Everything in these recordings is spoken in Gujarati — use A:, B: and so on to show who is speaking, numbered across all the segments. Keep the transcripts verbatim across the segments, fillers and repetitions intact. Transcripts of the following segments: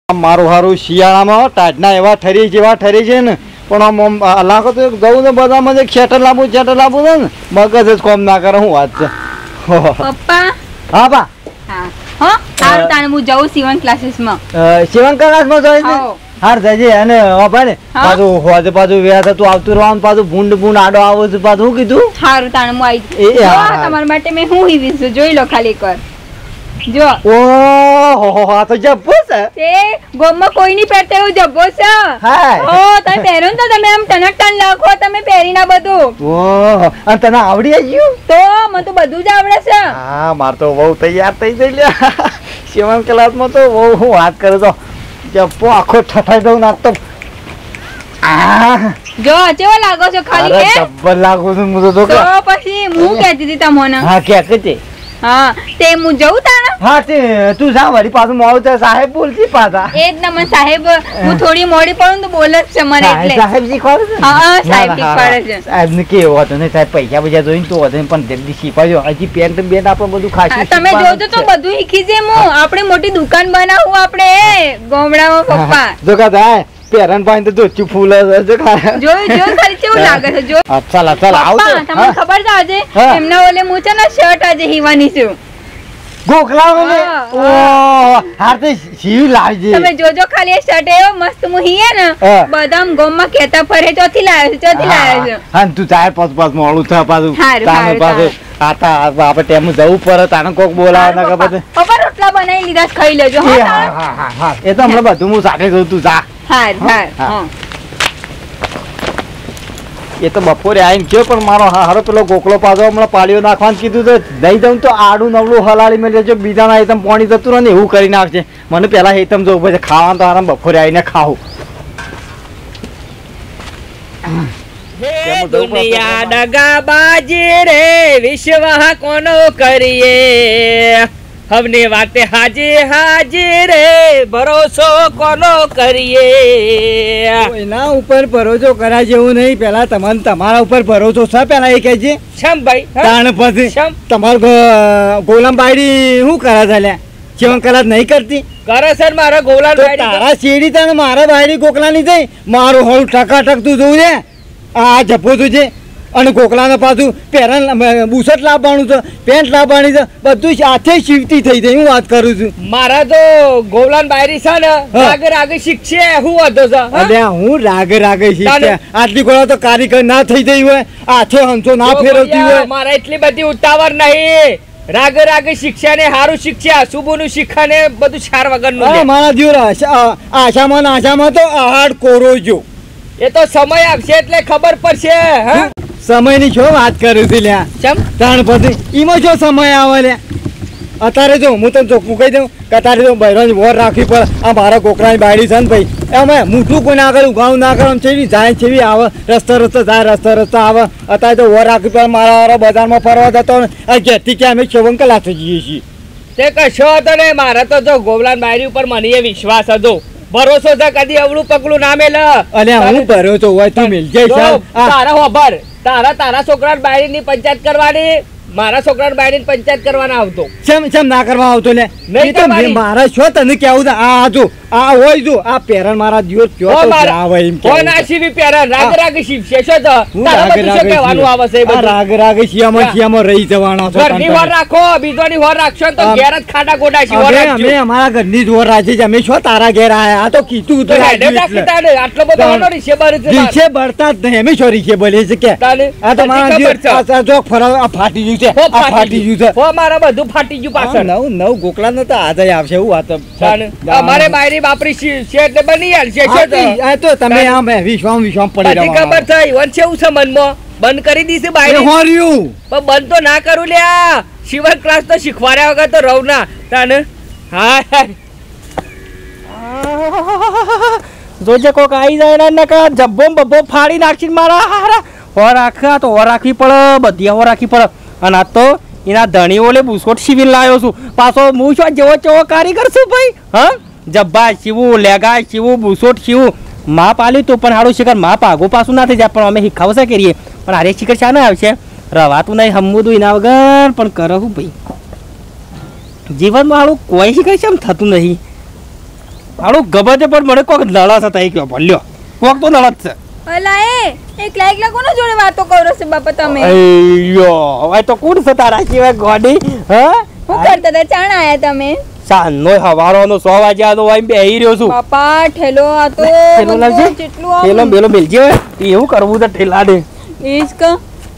A: મારું હારું શિયાળામાં ટાટના એવા ઠરી જેવા ઠરી છે ને પણ આમ લાખો તો જવું ને બધામાં જે ખેટર લાવવું ખેટર લાવવું છે ને મગજ જ કોમ ના કરે હું વાત છે
B: પપ્પા
A: હા બા
B: હા હો હારું તાણે હું જાઉં સીવણ ક્લાસીસમાં
A: સીવણ ક્લાસમાં જઈશ ને હાર જજે અને બાપા ને પાછું હોજે પાછું વ્યા થતું આવતું રહેવાનું પાછું ભૂંડ ભૂંડ આડો આવો છે પાછું શું કીધું
B: હારું તાણે હું આવી તમારા માટે મેં હું હીવીશ જોઈ લો ખાલી કર જો
A: ઓહો આ તો જબ્બો છે
B: તે ગોમમાં કોઈ નહીં પહેરતા એવું જબ્બો છે
A: હા
B: ઓ તમે પહેરો ને તો તમે આમ ટનક ટન લાખો તમે પહેરી ના બધું
A: ઓહો અને તને આવડી ગયું
B: તો મને તો બધું જ આવડે છે
A: હા માર તો બહુ તૈયાર થઈ જઈ લ્યા સીવણ ક્લાસમાં તો બહુ હું વાત કરું તો જબ્બો આખો ઠઠાઈ દઉં નાખતો
B: જો કેવો લાગો છો ખાલી
A: કે જબ્બર લાગુ છું હું તો
B: તો પછી હું કહેતી હતી તમને
A: હા કે કે
B: હા તે હું જઉં તાણા
A: હા તે તું જા વળી પાછું મોડું તો સાહેબ બોલતી પાછા
B: એ જ ના મને સાહેબ હું થોડી મોડી પડું તો બોલ જ છે મને એટલે
A: સાહેબ શીખવાડે છે
B: હા સાહેબ શીખવાડે છે
A: સાહેબ ને કેવો હતો ને સાહેબ પૈસા પૈસા જોઈને તો હતો પણ જલ્દી શીખવાડજો હજી પેન્ટ બેન્ટ આપણે બધું ખાશું
B: તમે જોજો તો બધું શીખી જે હું આપણે મોટી દુકાન બનાવું આપણે ગોમડામાં પપ્પા
A: જો કા થાય પેરન પાણી તો દોચી ફૂલ જો ખા
B: જોઈ જો ખાલી કેવું લાગે છે જો
A: ચાલ ચાલ આવ તો
B: તમને ખબર છે આજે એમના ઓલે હું છે ને શર્ટ આજે હીવાની છું
A: ગોખલા ઓલે ઓ હાર તે સીવી લાવજે
B: તમે જોજો ખાલી એ શર્ટ એવો મસ્ત હું હીએ ને બદામ ગોમમાં કેતા ફરે ચોથી લાવ્યો છે ચોથી લાવ્યો છે
A: હા તું ચાર પાંચ પાંચ મોળું થા પાછું તાને પાછું આતા આપણે ટેમ જવું પડે તાને કોક બોલાવે ના ખબર છે
B: ખબર રોટલા બનાવી લીધા ખાઈ લેજો
A: હા હા હા એ તો હમણાં બધું હું સાથે જઉં તું જા
B: હાર હાર
A: એ તો બપોરે આવીને ગયો પણ મારો હારો પેલો ગોકળો પાછો હમણાં પાળીઓ નાખવાનું કીધું તો નહીં જાઉં તો આડું નવલું હલાળી મેં લેજો બીજાના હેતમ પાણી જતું રહે ને એવું કરી નાખશે મને પેલા હેતમ જવું પછી ખાવાનું તો આરામ બપોરે આવીને ખાવું
C: દુનિયા દગાબાજી રે વિશ્વાહ કોનો કરીએ હવને વાતે હાજી હાજી રે ભરોસો કોનો કરીએ
A: એના ઉપર ભરોસો કરા જેવું નહીં પેલા તમને તમારા ઉપર ભરોસો છે પેલા એ કહેજે
C: શમ ભાઈ
A: તાણ પછી તમાર ગોલામ બાયડી શું કરે છે લ્યા જીવન કલાક નહીં કરતી
C: કરે સર મારા ગોલામ બાયડી
A: તારા શેડી તને મારા બાયડી ગોકલા ની થઈ મારું હોળ ટકાટક તું જોવું છે આ જપો તું છે અને ગોકલાને પાછું પેરણ બુસટ લાવવાનું છે પેન્ટ લાવવાની છે બધું સાથે શીવતી થઈ જાય હું વાત કરું છું
C: મારા તો ગોલાન બાયરી છે ને રાગે રાગે શીખશે હું વાંધો છે
A: અલ્યા હું રાગે રાગે શીખશે આટલી ગોળા તો કારીગર ના થઈ ગઈ હોય હાથે હંસો ના ફેરવતી હોય
C: મારા એટલી બધી ઉતાવળ નહીં રાગે રાગે શિક્ષા ને સારું શિક્ષા શુભનું શિક્ષા ને બધું ચાર વગર નું
A: મારા જીવ આશામાં આશામાં તો આહાડ કોરો જો
C: એ તો સમય આવશે એટલે ખબર પડશે હા
A: સમય ની શું વાત કરું છું લ્યા
C: ચમ
A: તાણ પછી એમાં શું સમય આવે લ્યા અત્યારે જો હું તને ચોખ્ખું કહી દઉં કે અત્યારે તો બહેરાની વોર રાખવી પડે આ મારા કોકરાની બાયડી છે ને ભાઈ એમ મોટું કોઈ ના કરે ઉઘાવું ના કરે છેવી જાય છેવી આવે રસ્તા રસ્તા જાય રસ્તા રસ્તા આવે અત્યારે તો વોર રાખવી પડે મારા બજારમાં ફરવા જતો ને ઘેરથી કે અમે શોભન કલાક જઈએ છીએ
C: તે કશો હતો ને મારા તો જો ગોવલાન બાયરી ઉપર મને એ વિશ્વાસ હતો ભરોસો છે કદી અવળું પગલું ના મેલ
A: અલે હું ભરોસો હોય તું મિલ જાય
C: તારા હોબર તારા તારા છોકરા બાયરી ની પંચાયત કરવાની મારા છોકરા બાયરી ની પંચાયત કરવાના આવતો
A: કેમ કેમ ના કરવા આવતો લે મારા છો તને કેવું આ જો આ હોય જો આ પેરણ મારા દિવસ કયો તો આવે એમ કે
C: કોઈ ના શીવી પેરણ રાગ રાગ શીવ છે શું તો તારા બધું શું કહેવાનું આવે છે બધું
A: રાગ રાગ શિયામાં શિયામાં રહી જવાનો છો
C: ઘરની વર રાખો બીજોની વર રાખશો તો ઘેર જ ખાડા ગોડા શી વર રાખજો
A: અમે અમારા ઘરની જ વર રાખી છે અમે છો તારા ઘેર આયા આ તો કીધું તો
C: આટલો બધો હોનો રીશે બર છે
A: રીશે બરતા જ નહીં અમે છો રીશે બોલે છે કે આ તો મારા જો ફરા ફાટી ગયું છે આ ફાટી ગયું છે
C: હો મારા બધું ફાટી ગયું પાછળ
A: નવ નવ ગોકલા ન તો આજે આવશે એવું વાત
C: અમારે બાયરી બાપરી શેઠ ને બની આલ છે
A: આ તો તમે આમ વિશ્વામ વિશ્વામ પડી
C: રહ્યો ખબર થઈ વન છે ઉસે મનમાં બંધ કરી દીધી બાયરી
A: હોર્યું
C: પણ બંધ તો ના કરું લ્યા શિવર ક્લાસ તો શીખવાડ્યા વગર તો રહું ના તને હા જોજે કોક આવી જાય ને કે જબ્બો બબ્બો ફાડી નાખી મારા હારા હો રાખા તો હો રાખવી પડે બધી હો રાખવી પડે અને આ તો એના ધણીઓલે બુસ્કોટ સીવી લાવ્યો છું પાછો હું શું જેવો ચેવો કારીગર છું ભાઈ હા જબ્બા સીવું લેગા સીવું બુસ્કોટ સીવું માપ આલ્યું તો પણ સારું શિખર માપ આગો પાછું ના થઈ જાય પણ અમે શીખાવશે કરીએ પણ હારે શિખર શા ના આવશે રવાતું નહીં હમવું એના વગર પણ કરો ભાઈ જીવનમાં સારું કોઈ શિખર છે એમ થતું નહીં હાડું ગમે તે પણ મને કોક નળસ હતા એ કયો ભલ્યો કોક તો નળસ છે
B: અલા એ એકલા એકલા કોના જોડે વાતો કરો છો બાપા તમે
C: અయ్యో હવે તો કોણ છે તારા સિવાય ગોડી હા
B: હું કરતા હતા ચાણ આયા તમે
C: સાંજનો હવારોનો સો વાગ્યાનો હોય બેહી રહ્યો છું
B: બાપા ઠેલો આ તો
C: ઠેલો લાવજે
B: જેટલું આમ
C: ઠેલો બેલો મેલજે હોય એવું કરવું તો ઠેલા દે
B: એજ કા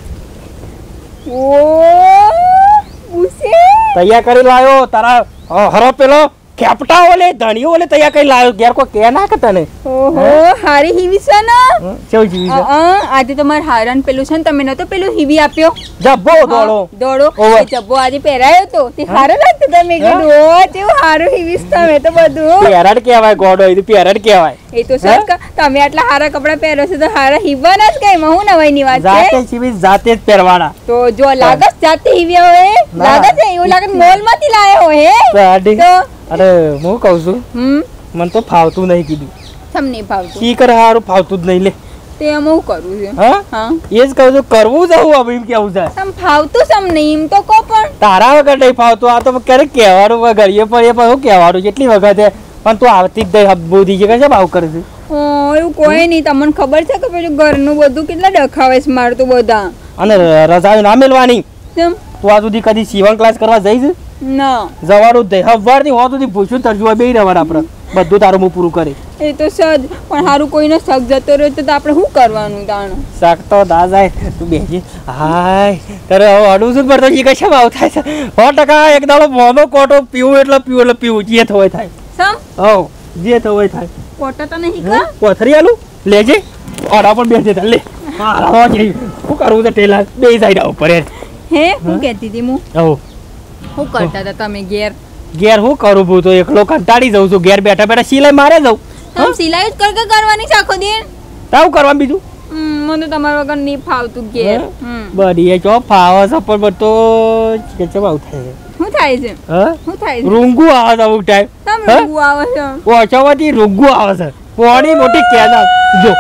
B: ઓ ઉસે
C: તૈયાર કરી લાયો તારા હરો પેલો કેપટા ઓલે ધણીઓ ઓલે તૈયાર કરી લાયો ઘેર કોઈ કે ના કે તને
B: ઓહો હારી હીવી છે ને
C: કેવું જીવી છે
B: હા આજે તમાર હારણ પેલું છે ને તમે નતો પેલું હીવી આપ્યો
C: જબ્બો દોડો
B: દોડો એ જબ્બો આજે પહેરાયો તો તે હારો લાગતો તમે કીધું ઓ તેવું હારું હીવીસ તમે તો બધું
C: પેરડ કહેવાય ગોડો એ પેરડ કહેવાય
B: એ તો સર તમે આટલા હારા કપડા પહેરો છો તો હારા હીવાના જ કઈ હું નવાઈ ની વાત છે
C: જાતે જીવી જાતે જ પહેરવાના
B: તો જો લાગસ જાતે હીવ્યા હોય લાગસ એવું લાગે મોલ માંથી લાયો હે
C: દાડી
B: તો
C: અરે હું કહું છું
B: હમ
C: મને તો ફાવતું નહીં કીધું
B: તમને ભાવતું
C: કી કરે હારું ફાવતું જ નહીં લે
B: તે આમ હું કરું છે
C: હા
B: હા
C: એ જ કહું છું કરવું જ હું હવે એમ કેવું છે
B: તમ ફાવતું સમ નહીં એમ તો કો પણ
C: તારા વગર નહીં ફાવતું આ તો ક્યારેક કહેવાનું ઘડીએ પણ એ પણ હું કહેવાનું કેટલી વખત પણ તું આવતી જ દઈ બુધી છે કે આવું કરે છે
B: ઓ એવું કોઈ નહીં તમને ખબર છે કે પેલું ઘરનું બધું કેટલા ડખાવે છે માર તો બધા
C: અને રજાયું ના મેલવાની
B: તેમ
C: તું આ સુધી કદી સીવણ ક્લાસ કરવા જઈશ
B: ના
C: જવાનું જ નહીં હવારથી હો સુધી પૂછ્યું તરજુઆ બે રહેવાનું આપણે બધું તારું હું પૂરું કરી
B: એ તો સજ પણ સારું કોઈનો શક જતો રહ્યો તો આપણે શું કરવાનું તાણ
C: શાક તો દા જાય તું બેસી હાય તારે હવે અડું છું પડતો એ કશા ભાવ થાય છે સો ટકા એક દાડો મોનો કોટો પીવું એટલે પીવું એટલે પીવું જે થવાય થાય
B: સમ
C: હવ જે થવાય થાય
B: કોટો તો નહીં કા
C: કોથરી આલું લેજે ઓડા પણ બેસી લે હા જઈ શું કરવું છે ટેલા બે સાઈડ ઉપર
B: હે હું કહેતી હતી હું
C: હવ
B: શું કરતા હતા તમે ઘેર
C: ઘેર હું કરું હું તો એકલો કંટાળી જાઉં છું ઘેર બેઠા બેઠા સિલાઈ મારે જાઉં
B: તમે સિલાઈ જ કર કરવાની છે આખો દિન
C: તાવું કરવાનું બીજું
B: મને તો તમારા વગર નહીં ફાવતું ઘેર
C: બધી એ ચો ફાવે છે પણ બધો કે ચમ આવું થાય
B: શું થાય છે
C: હા
B: શું થાય છે
C: રૂંગુ આવે છે અમુક ટાઈમ
B: તમે રૂંગુ આવે છે
C: ઓછામાંથી રૂંગુ આવે છે પોણી મોટી કેના જો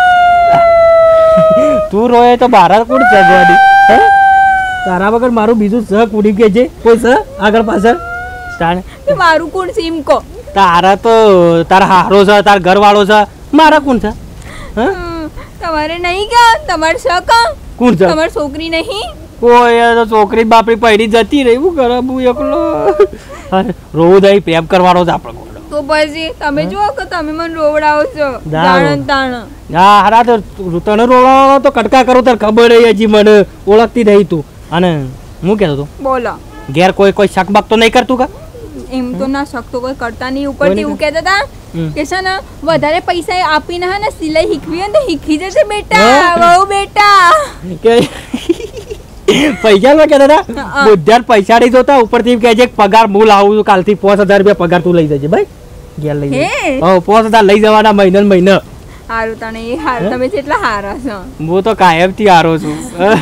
C: તું રોય તો બારા કોણ છે જોડી હે તારા વગર મારું બીજું સહ કુડી કે છે કોઈ સહ આગળ પાછળ તાણે
B: તે મારું કોણ છે એમ કો
C: તારા તો તારા હારો છે તાર ઘરવાળો છે મારા કોણ છે હા
B: તમારે નહીં કે તમારે શક
C: કોણ છે
B: તમારી છોકરી નહીં
C: કોઈ તો છોકરી બાપડી પૈડી જતી રહી હું કરે હું એકલો રોવું દઈ પ્રેમ કરવાનો છે આપણે
B: તો પછી તમે જુઓ કે તમે મને રોવડાવો છો તાણ તાણ
C: હા હારા તો તને રોવડાવો તો કટકા કરું તાર ખબર રહી હજી મને ઓળખતી રહી તું અને હું કહેતો હતો
B: બોલો
C: ઘેર કોઈ કોઈ શાક બાક તો નહીં કરતું કા
B: એમ તો ના શકતો કોઈ કરતા નહીં ઉપરથી એવું કહેતા હતા કે છે ને વધારે પૈસા આપીને હે ને સિલાઈ શીખવી હોય ને તો શીખી જશે બેટા બહુ બેટા
C: કે પૈસા નો કહેતા હતા બુદ્ધાર પૈસા નહીં જોતા ઉપરથી કહે છે પગાર હું લાવું છું કાલથી પાંચ હજાર રૂપિયા પગાર તું લઈ જજે ભાઈ ઘેર લઈ જજે હા પાંચ હજાર લઈ જવાના મહિને મહિને
B: હારું તને એ હાર તમે જેટલા હારા છો
C: હું તો કાયમ થી હારો છું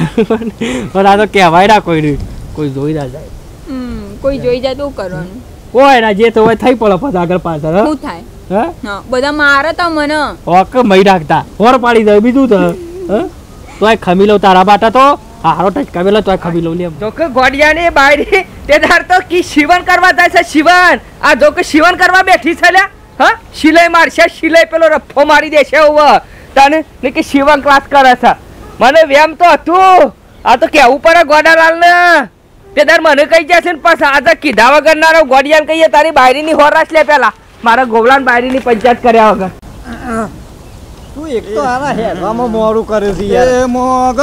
C: પણ આ તો કહેવાય ના કોઈ નહીં કોઈ જોઈ ના જાય
B: હમ કોઈ જોઈ જાય તો કરવાનું
C: કોઈ ના જે તો હોય થઈ પડે પછી આગળ પાછળ
B: શું થાય હા બધા મારે તો મને
C: ઓક મહી રાખતા હોર પાડી દે બીજું તો હ તોય ખમી લઉં તારા માટે તો હારો ટચકા મેલો તોય ખમી લઉં લે
D: જો કે ગોડિયાની બાયડી તે ધાર તો કી શિવન કરવા જાય છે શિવન આ જો કે શિવન કરવા બેઠી છે લ્યા હા સિલાઈ મારશે સિલાઈ પેલો રફો મારી દેશે ઓવર તને ને કે શિવન ક્લાસ કરે છે મને વેમ તો હતું આ તો કેવું પડે ગોડાલાલ ને તે દર મને કહી જશે ને પાછા આજે કીધા વગર ના ગોડિયાને કહીએ તારી બાયરીની હોરાશ લે પેલા મારા ગોવલાન બાયરીની પંચાયત કર્યા વગર
A: તું એક તો આના હેરવામાં મોડું કરે છે યાર એ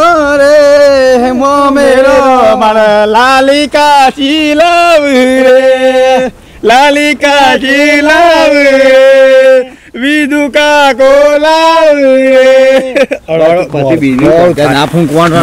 A: મોગરે હે મોમેરો મારા લાલિકા ચીલાવ રે લાલિકા ચીલાવ રે વિદુ કા કોલાવ રે પછી બીજું ના ફૂંક કોણ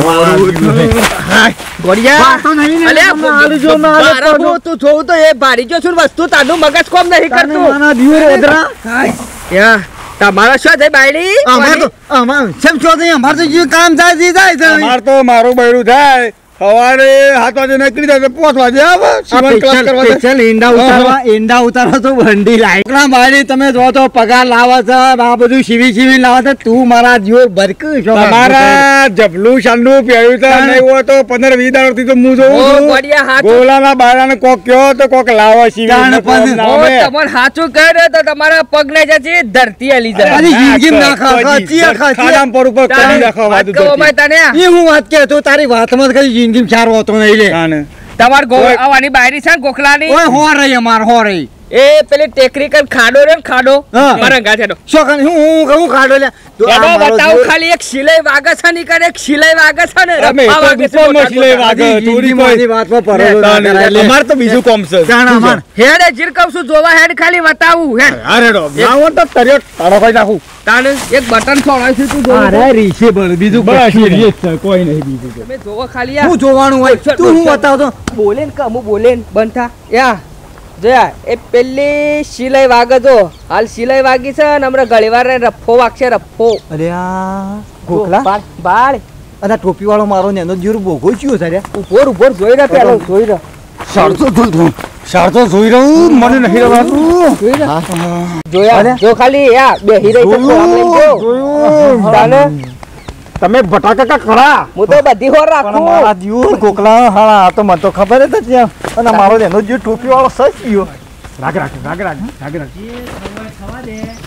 D: ગોડિયા અલે મારું જો મારું તું જોઉં તો એ ભારી જો છું વસ્તુ તાનું મગજ કોમ નહીં કરતું
A: નાના દિયો રેદરા
D: યા તમારા શું થાય બાયડી
A: અમાર તો અમાર સેમ છો થઈ અમાર તો જે કામ થાય જી જાય છે અમાર તો મારું બૈરું થાય
E: સવારે સાત વાગે નીકળી જાય પાંચ વાગે આવે સીવણ ક્લાસ કરવા જાય.
A: સ્પેશિયલ ઈંડા ઉતારવા ઈંડા ઉતારવા તો બંડી લાય કોકના બારી તમે જો તો પગાર લાવે છે આ બધું સીવી સીવી લાવે છે તું મારા જીવ ભરકું છો
E: તમારા જબલું શાંડું પહેર્યું તો નહીં હોય તો પંદર વીસ દાડો થી તો હું જોઉં
D: ઓ
E: છું
D: ગોડિયા હાચું
E: ગોલાના બારાને કોક કયો તો કોક લાવો સીવી
A: જાણે પણ
D: ઓ તમાર હાચું કહે ને તો તમારા પગ ને જતી ધરતી હલી જાય.
A: અરે જિંદગી ના ખા ખા ચિયા ખા
E: ખાડામ પર ઉપર કરી નાખો
D: વાત
E: વાતું
D: કહો
E: ધરતી.
D: મેં તને
A: એ હું વાત કે તો તારી વાતમાં કઈ જિંદગી ચાર હોતો નહીં લે
E: તાને.
D: તમાર ગો
E: ઓય.
D: આવવાની બાયરી છે ને ગોખલાની
A: ઓય હો રહી અમાર હો રહી
D: એ પેલી ટેકરી કર ખાડો રે ને ખાડો
A: હા.
D: મારા ગા છેડો
A: શું કર હું હું હું કાઢો લે તો આ
D: એનો
A: મારો
D: બતાવ
A: જીવ-
D: ખાલી એક સિલાઈ વાગે છે ની કરે એક સિલાઈ વાગે છે ને
E: અમે
D: રફા
E: તો
D: વાગે છે
E: દુકાનમાં
D: મોટા
E: સિલાઈ
D: મોટા.
E: વાગે.
A: આખી
E: ચોરી
A: જિંદગીમાંની
E: કોઈ-
A: વાતમાં પરોલો ના
E: તાને.
A: કરાય લે.
E: અમારે તો બીજું કોમ છે
A: જાણા માન.
D: હેડ જીર કહું છું જોવા હેડ ખાલી બતાવું હેડ
E: અરે રો ના હોય તો તર્યો તારો કોઈ નાખું
D: તાને એક બટન છોડાય છે તું જોવા
A: અરે રીશે બળ બીજું
E: બસ
A: કશું નહીં.
E: એ જ છે, કોઈ નહીં બીજું તો.
D: તમે જોવા ખાલી આ
A: હું જોવાનું હોય
D: બોલશો,
A: તું હું
D: બોલશો.
A: બતાવતો
D: બોલે ને કમું બોલે ને બંધ થા યા જોયા એ પેલી સિલાઈ વાગે જો હાલ સિલાઈ વાગી છે ને હમણાં ઘડીવાર ને રફો વાગશે રફો
A: અરે આ ગોખલા
D: બાળ બાળ
A: અને ટોપી વાળો મારો ને એનો જીવ બોગો ચિયો છે રે
D: ઉભોર ઉભોર જોઈ રહ્યા પેલો જોઈ રહ્યા
A: સરતો જોઈ સરતો જોઈ રહું મને નહીં રવાતું
D: જોઈ રહ્યા જોયા જો ખાલી યા બેહી રહી છે તો આમ લઈને જો.
A: જોયું
D: તાને
A: તમે બટાકા ખરા
D: હું તો બધી હોર
A: પણ
D: રાખું
A: મારા જીવ ગોખલા હા આ તો મને તો ખબર જ નથી એમ. અને મારો એનો જીવ ટોપી વાળો સચ ગયો
E: રાખ રાખ રાખ રાખ રાખ રાખ.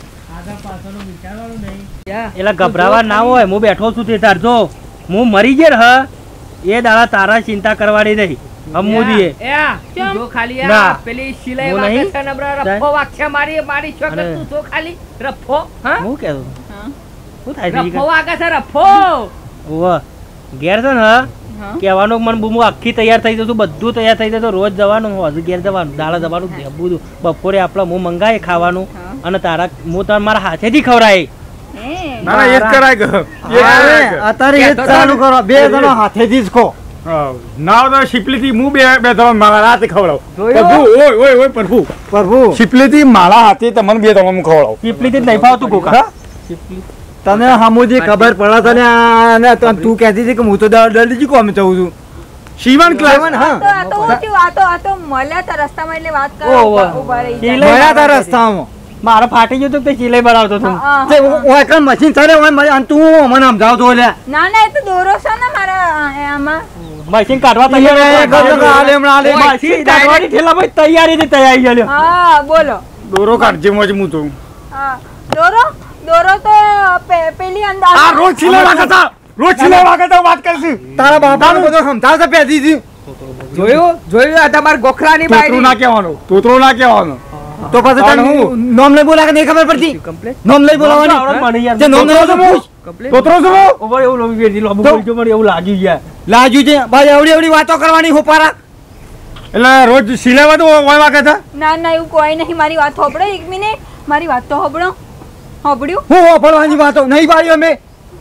D: યા.
C: એટલે ગભરાવા ના હોય હું બેઠો છું તે તાર જો હું મરી ગયેલ હ એ દાડા તારા ચિંતા કરવાની નહીં હમુદીએ
D: યા, તું જો ખાલી
C: ના.
D: આ પેલી સિલાઈ
C: હું
D: વાગે
C: નહીં.
D: છે ને હમણાં રફો વાગશે મારી મારી છોકરી
C: અરે.
D: તું જો ખાલી રફો હા
C: હું કહેતો
B: હા
C: શું થાય છે
D: રફો વાગે છે રફો
C: ઓવ ઘેર છે ને
B: હા
C: કહેવાનું મને હું આખી તૈયાર થઈ જશું બધું તૈયાર થઈ જતું રોજ જવાનું હજુ ઘેર જવાનું દાડા જવાનું બધું બપોરે આપણે હું મંગાય ખાવાનું
B: હા.
C: અને તારા હું તાર મારા હાથેથી ખવડાય
B: હે
E: ના ના એ જ કરાય કે એ જ કરાય કે.
A: અત્યારે એ જ ચાલુ કરો બે જણો હાથેથી જ ખો
E: હા. ના હોય તો શીપલીથી હું બે બે ત્રણ મારા હાથે ખવડાવું.
D: જોયું?
E: પ્રભુ ઓય ઓય ઓય પ્રભુ
A: પ્રભુ
E: શીપલીથી મારા હાથે તમને બે ત્રણ હું ખવડાવું.
C: પીપલીથી જ નહીં ફાવતું કોકા
A: તને હમુજી ખબર પડે તને આ ને તું તું કહેતી હતી કે હું તો દર્દી કોમ જઉં છું
E: શિવન ક્લાસ
A: હા
B: તો આ તો હું થયું આ તો આ તો મળ્યા તા રસ્તામાં એટલે વાત
C: ઓહો.
B: કરવા ઉભા રહી ગયા.
C: સિલાઈ
A: મળ્યા તા રસ્તામાં
C: મારે ફાટી ગયું હતું તે સિલાઈ બનાવતો હતો
B: હા,
A: તે
B: હા.
A: ઓય કણ મશીન ચાલે ઓય મ- અને તું મને સમજાવતો લે
B: ના ના એ તો દોરો છે ને મારા આ- આમાં
C: મશીન કાઢવા
A: એ
C: તૈયાર
A: ગયો તો આલે હમણાં આલે.
D: ઓય.
C: મશીન કાઢવાની ઠેલામાં તૈયારી થી તૈયારી છે લ્યો.
B: હા બોલો
E: દોરો કાઢજે મોજ હું તો
B: હા દોરો દોરો તો પે- પેલી અંદર
E: આ રોજ સિલાઈ વાગતા રોજ સિલાઈ વાગતા વાત કરશું.
A: તારા બાપાનું બધું સમજાવતા પહેરી દી
D: જોયું જોયું આ તમાર ગોખલાની
E: તોતરું ના
D: બાયરી
E: કહેવાનું તોતરું ના કહેવાનું
A: તો પછી તને
E: તાણ
A: હું નામ લઈ બોલા કે નહીં ખબર પડતી
D: કમ્પ્લીટ
A: નામ લઈ
C: આવડે
A: બોલાવાની
C: મને યાર.
A: તે નામ લઈ બોલો પૂછ
D: કમ્પ્લીટ
E: તોતરો શું
C: ઓવર એવું લોબી વેરી લોબુ
A: તો-
C: બોલજો મને એવું લાગ્યું યાર
A: લાજુ છે ભાઈ એવડી એવડી વાતો કરવાની હોપારા
E: એટલે રોજ સિલાઈ વાતો ઓય વાગે છે.
B: ના ના એવું કોઈ નહીં મારી વાત હોબળો એક મિનિટ મારી વાત તો હોબળો હોબળ્યું
A: હું હોફળવાની વાતો નહીં પાડી અમે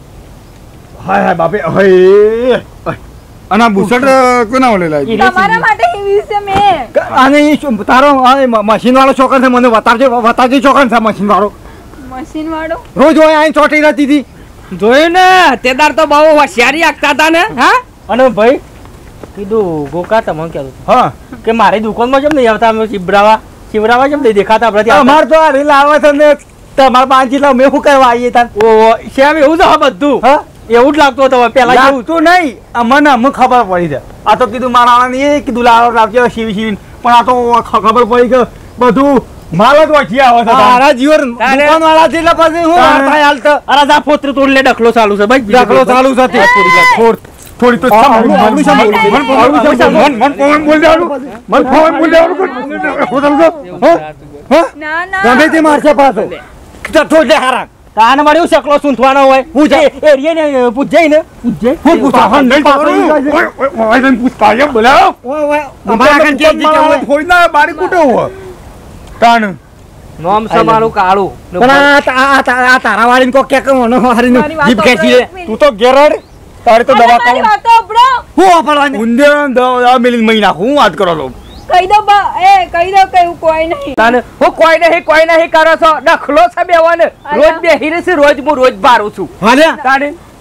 E: હાય હાય બાપે હય અને આ બુસટ કોના ઓલે લાવી
C: એટલે
B: તમારા માટે એવી છે મેં
A: અને ઈ શું- તારો મશીન વાળો છોકર છે મને બતાવજે બતાવજે છોકર છે મશીન વાળો
B: મશીન વાળો
A: રોજ હોય અહીં ચોટી રહેતી હતી
D: જોયું ને તેદાર તો બહુ હોશિયારી આપતા હતા ને હા
C: અને ભાઈ કીધું ગોકા તમને કહેતું
E: હા
C: કે મારી દુકાનમાં કેમ નહીં આવતા અમે શિવરાવા શિવરાવા કેમ નહીં દેખાતા આપણાથી આવતા?
A: અમાર તો આ રીલ આવે છે ને તમારા પાંચ જિલ્લા મેં શું કરવા આવીએ તાર
C: ઓહો, શ્યામ એવું જ હા બધું
A: હા
C: એવું જ લાગતું હતું હવે પેલા જેવું
A: લાગતું નહીં અમને અમને ખબર પડી છે આ તો કીધું મારા આણંદ એ કીધું લાવો લાવજો શિવ શિવ પણ આ તો ખ- ખબર પડી કે બધું
E: માલ જ વાંચી આવે છે તાણ.
A: મારા જીવન
D: તારે-
A: દુકાન વાળા છે એટલે પછી હું
E: તારે-
A: થાય હાલ તો
C: અરે જા પોત્ર તોડ લે ડખલો ચાલુ છે ભાઈ બીજું
A: દાખલો
C: કોઈ-
A: ચાલુ છે તે.
E: થોડ- થોડી તો
A: હા,
E: સાંભળું,
A: આવડું
E: સાંભળું,
A: સાંભળું.
E: સાંભળું. મન- મન પવન બોલ દેવાનું. મન પવન બોલ દેવાનું. હું સમજો? હા? હા?
B: ના ના
A: ગમે તે મારશે પાછો જથ્થો એટલે હારા
C: તાને મારે એવું શકલો સૂંથવાનો હોય
A: હું જા-
C: એ એરિયાને પૂછજે ને પૂછજે
A: હું પૂછા હા,
E: નહીં
A: પાછો
E: જવાનું.
A: ઈ જાય છે.
E: ઓય, ઓય, ઓય, તને પૂછતા એમ બોલાવો.
A: ઓય, ઓય, અમારા આગળ જે જે હોય.
E: થોડી ના બારી કૂટે હોય. તાણ.
D: નોમ છે મારું કાળું
A: પણ આ તા- આ તા- આ તારા વાળીને કોક ક્યાંક મને મારીને
B: મારી વાત
A: જીભ
B: હોબળો
A: ખેંચી લે.
B: એક મિનિટ.
E: તું તો ઘેરડ. તારે તો દવા
B: મારી
E: ખાવ.
B: વાત હોબળો
A: હું વાપરવાની
E: ઉંદેડાને દવા મિલીને મહી નાખું. હું વાત કરો છો.
B: કહી દો બા એ કહી દો કે એવું કોઈ નહીં
D: તાને હું કોઈ નહીં કોઈ નહીં કરો છો ડખલો છે બેવાને રોજ બેહી રહી છે રોજ હું રોજ બારું છું
A: હાલ્યા
D: તાને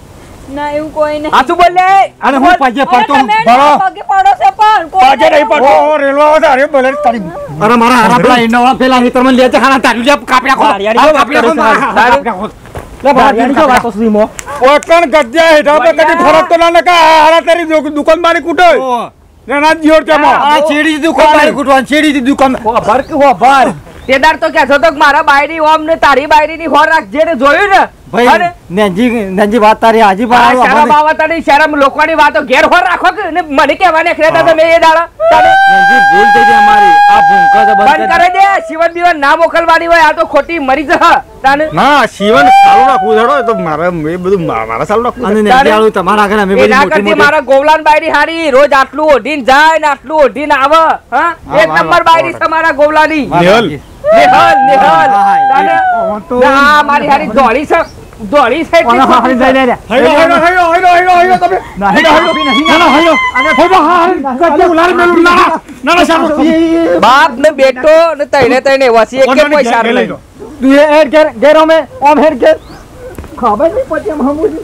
B: ના એવું કોઈ નહીં.
D: આ શું બોલે
A: અને હું પગે
B: અરે
A: પડતો
B: તમે
A: બરો
B: પગે પડો છો પણ કોઈ
E: પાછે નહીં પડતો ઓ, રેલવા આવે છે. અરે ભલે તારી
A: અરે મારા હારા પેલા ઈંડાવાળા પેલા હિતરમાં લે છે ખાના તારી લે કાપ્યા ખો
C: હારિયાળી જો વાત
A: કાપ્યા ખો
C: કરે છે.
A: મારા કાપ્યા ખો.
C: લે ભાડિયાની જો વાતો સુધી મો
E: ઓકણ ગજ્જા હેઠા તો કદી ફરક તો ના નકા હારા તારી દુ- દુકાન મારી કૂટે
A: ઓ,
E: ના જીઓર કેમાં
A: આ છેડી દુકાન મારી કૂટવાની છેડી દુકાન
C: હો ભર કે હો ભર
D: તેદાર તો કહેતો તો કે મારા બાયરી ઓમ ને તારી બાયરી ની હોર રાખજે ને જોયું ને
A: ભાઈ
D: અને
A: નેજી નેજી વાત તારી હાજી
D: આ
A: પાડો
D: શરમ આવતા નહીં શરમ લોકોની વાતો ઘેર હોર રાખો કે ને મને કહેવાને ખેતા તમે એ દાડા તારે
A: નેજી ભૂલ થઈ ગઈ અમારી આ ભૂંકા તો બંધ
D: બંધ
A: કરી
D: કરે દે શિવન બીવન ના મોકલવાની હોય આ તો ખોટી મરી જશે તાને
E: ના શિવન સારું રાખવું ધડો તો મારે એ બધું મા- મારા સારું રાખવું
A: અને નેજી આળું તમારા આગળ અમે
D: એ
A: બધી
D: ના
A: મોટી
D: કરતી
A: મોટી
D: મારા ગોવલાન બાયરી હારી રોજ આટલું ઓઢીને જાય ને આટલું ઓઢીને આવે હા એક
A: વાહ,
D: નંબર
A: વાહ,
D: બાયરી છે મારા ગોવલાની
E: નેહલ.
D: નેહલ નેહલ
A: હા, હા,
D: તાને
A: તો-
D: ના મારી હારી દોડી છે દોડી છે એટલી
A: ઓલા હારી જાય લે લે.
E: હૈયો હૈયો હૈયો હૈયો હૈયો હૈયો તમે
A: નહીં, નહીં, નહીં,
E: ના ના હૈયો હૈયો હા ગજ્જા ઉલારી મેલું ના ના ના ના સારું
D: બાપ ને બેટો ને તઈને તઈને વસી એક
E: ઓનલાઈન
D: કોઈ સાર
E: ઘેર લઈ
D: નહીં
E: લો.
A: તું એ હેડ ઘેર ઘેર અમે ઓમ હેડ ઘેર ખબર નહીં પછી એમ હમું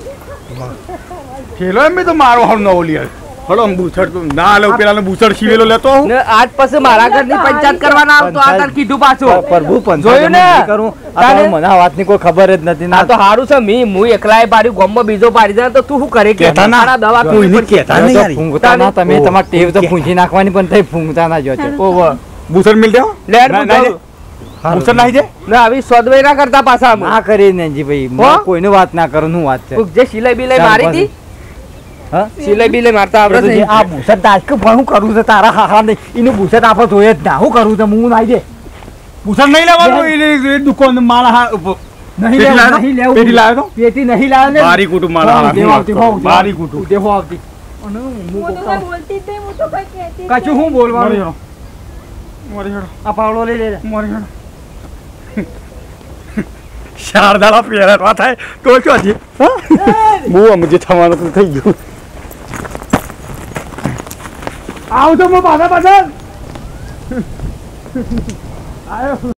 E: ખેલો એમ બી તો મારો હાલ નવો લિયર હલો બુસડ તો ના લે પેલા બુસડ શિવેલો લેતો આવું
D: ને આજ પછી મારા ઘરની પંચાયત કરવાના આવતો આ તાર કીધું પાછું
A: પ્રભુ પણ
D: જોયું ને?
A: કરું આ
D: તાને?
A: તો મને આ વાતની કોઈ ખબર જ નથી
D: આ
A: ના
D: તો હારું છે મી હું એકલાય પાડ્યું ગોમમાં બીજો પાડી જાય તો તું શું કરે કે
E: કહેતા ના.
D: તારા દવા
E: કોઈને
D: પીવી પડશે.
E: કહેતા નહીં યાર.
A: ફૂંકતા ના તમે
E: ઓહ.
A: તમારી ટેવ તો ફૂંકી નાખવાની પણ તઈ ફૂંકતા ના જો છો
D: ઓહો.
E: બુસડ મિલ દેવો
D: લેડ
E: ના,
D: હું
E: ના,
D: જાઉં.
E: બુસડ નાહી દે
D: ને આવી સોદવાઈ ના કરતા પાછા અમે.
A: ના કરી નેજી ભાઈ
D: હો?
A: કોઈની વાત ના કરું હું વાત છે
D: તું જે સિલાઈ બિલાઈ
A: ચાલ
D: મારી
A: પછી.
D: હતી
A: હા?
D: સિલાઈ બિલાઈ મારતા આવડે છે
A: જે આ ભૂસટ દાજકું પણ હું કરું છું તારા હાહા નહીં એનું ભૂસટ આપણે જોઈએ જ ના હું કરું છું હું નાઈ દે
E: બુસડ નહીં લેવાનું એ- એ દુકાન મારા હા ઉપ-
A: નહીં
E: પેટી
A: લેવું,
E: લાવ્યો?
A: નહીં લેવું.
E: પેટી લાવ્યો તો?
A: પેટી નહીં લાવ્યો ને
E: બારી કુટુંબ મારા
A: હોવ,
E: હાથ
A: દેવો આવતી, હોવ, દેવો
E: બારી
A: આવતી.
E: કુટુંબ
A: દેવો આવતી. અને હું
B: હું તો
A: બોલતા-
B: કઈ બોલતી જ નહીં, હું તો કઈ કહેતી જ
A: કશું હું
E: મારી
A: બોલવાનું
E: હેડો. મારી હેડો.
A: આ પાવડો લઈ લે
E: મારી હેડો. ચાર દાડા પહેરવા થાય તો શું હજી બહુ આમ જે થવાનું તો થઈ ગયું આવતો પાછા પાછળ